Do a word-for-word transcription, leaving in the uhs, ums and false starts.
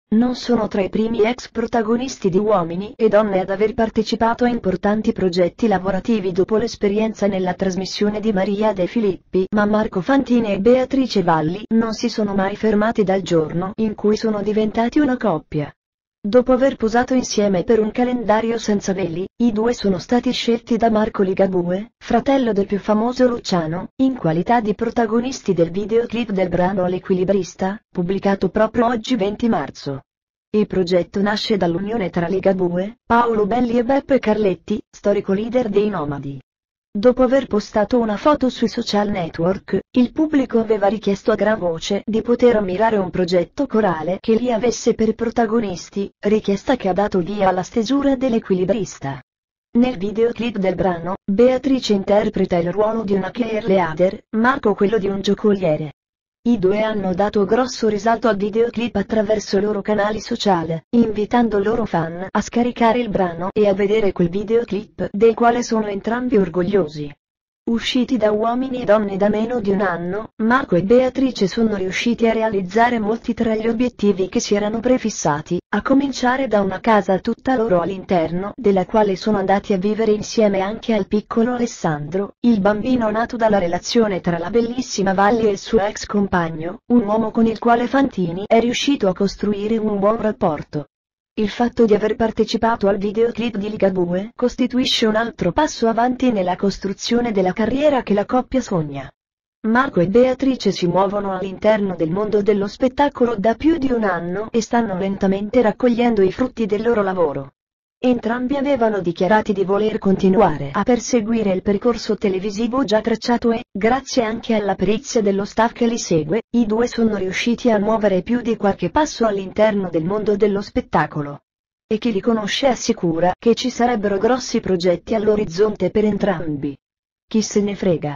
Non sono tra i primi ex protagonisti di Uomini e Donne ad aver partecipato a importanti progetti lavorativi dopo l'esperienza nella trasmissione di Maria De Filippi, ma Marco Fantini e Beatrice Valli non si sono mai fermati dal giorno in cui sono diventati una coppia. Dopo aver posato insieme per un calendario senza veli, i due sono stati scelti da Marco Ligabue, fratello del più famoso Luciano, in qualità di protagonisti del videoclip del brano L'Equilibrista, pubblicato proprio oggi venti marzo. Il progetto nasce dall'unione tra Ligabue, Paolo Belli e Beppe Carletti, storico leader dei Nomadi. Dopo aver postato una foto sui social network, il pubblico aveva richiesto a gran voce di poter ammirare un progetto corale che li avesse per protagonisti, richiesta che ha dato via alla stesura dell'Equilibrista. Nel videoclip del brano, Beatrice interpreta il ruolo di una cheerleader, Marco quello di un giocoliere. I due hanno dato grosso risalto al videoclip attraverso i loro canali social, invitando i loro fan a scaricare il brano e a vedere quel videoclip del quale sono entrambi orgogliosi. Usciti da Uomini e Donne da meno di un anno, Marco e Beatrice sono riusciti a realizzare molti tra gli obiettivi che si erano prefissati, a cominciare da una casa tutta loro all'interno della quale sono andati a vivere insieme anche al piccolo Alessandro, il bambino nato dalla relazione tra la bellissima Valli e il suo ex compagno, un uomo con il quale Fantini è riuscito a costruire un buon rapporto. Il fatto di aver partecipato al videoclip di Ligabue costituisce un altro passo avanti nella costruzione della carriera che la coppia sogna. Marco e Beatrice si muovono all'interno del mondo dello spettacolo da più di un anno e stanno lentamente raccogliendo i frutti del loro lavoro. Entrambi avevano dichiarato di voler continuare a perseguire il percorso televisivo già tracciato e, grazie anche alla perizia dello staff che li segue, i due sono riusciti a muovere più di qualche passo all'interno del mondo dello spettacolo. E chi li conosce assicura che ci sarebbero grossi progetti all'orizzonte per entrambi. Chi se ne frega.